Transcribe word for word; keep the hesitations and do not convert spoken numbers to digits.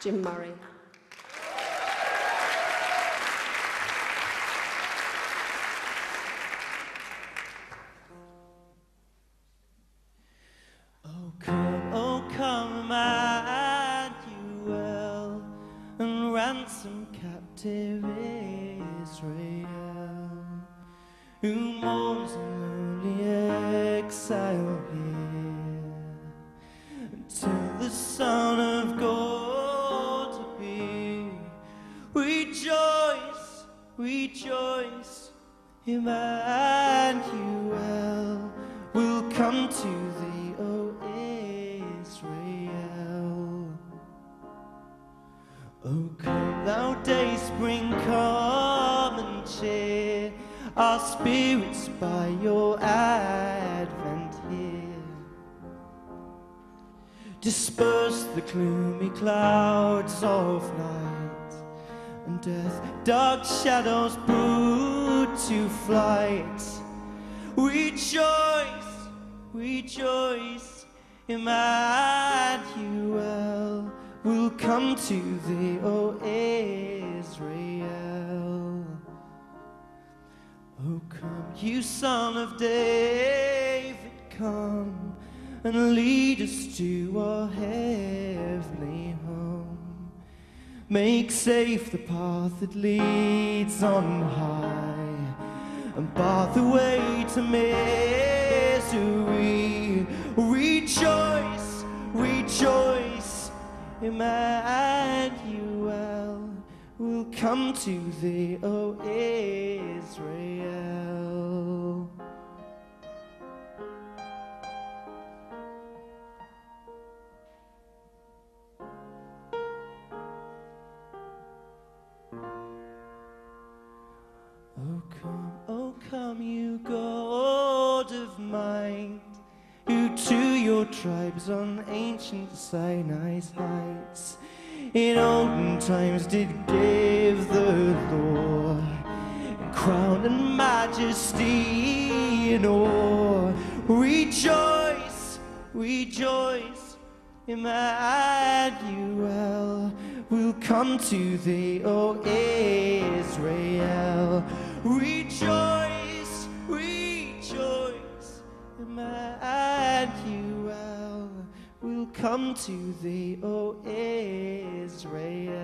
Jim Murray. Oh come, oh come, Emmanuel, and ransom captive Israel, who mourns in lonely exile here, until the Son of God appear. Rejoice, rejoice, Emmanuel will come to thee, O Israel. O come, thou day spring, come and cheer our spirits by your advent here. Disperse the gloomy clouds of night, and death dark shadows put to flight. Rejoice, rejoice, Emmanuel will come to thee, O Israel. O come, you Son of David, come and lead us to our heavenly home. Make safe the path that leads on high, and bar the way to misery. Rejoice, rejoice, Emmanuel will come to thee, O Israel. Oh come, oh come, you God of might, who to your tribes on ancient Sinai's heights in olden times did give the law, in crown and majesty and awe. Rejoice, rejoice, Emmanuel will come to thee, O Israel. Rejoice, rejoice, Emmanuel will come to thee, O Israel.